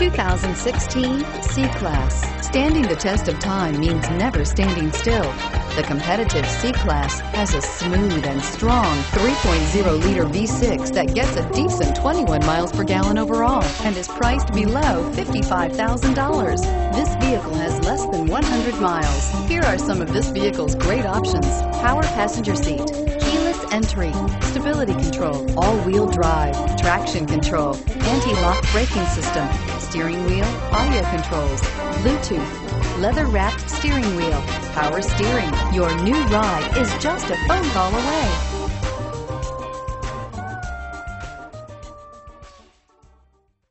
2016 C-Class. Standing the test of time means never standing still. The competitive C-Class has a smooth and strong 3.0-liter V6 that gets a decent 21 miles per gallon overall and is priced below $55,000. This vehicle has less than 100 miles. Here are some of this vehicle's great options: power passenger seat, keyless entry, stability control, all-wheel drive, traction control, anti-lock braking system, steering wheel audio controls, Bluetooth, leather-wrapped steering wheel, power steering. Your new ride is just a phone call away.